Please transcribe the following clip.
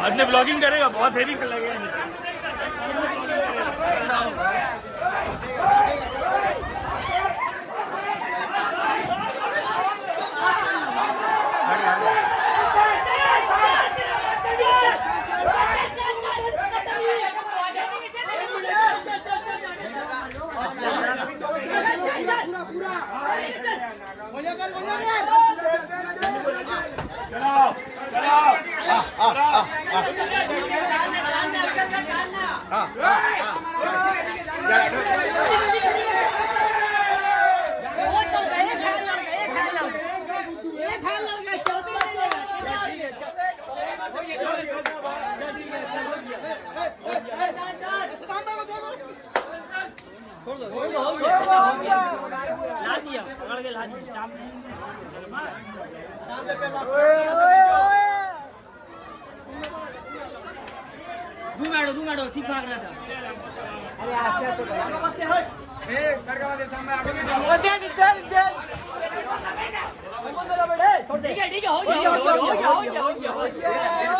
अपने ब्लॉगिंग करेगा, बहुत हेवी लगेगा। दू मैडो ठीक भाग रहा था। अरे बस से हट ठीक है हो गया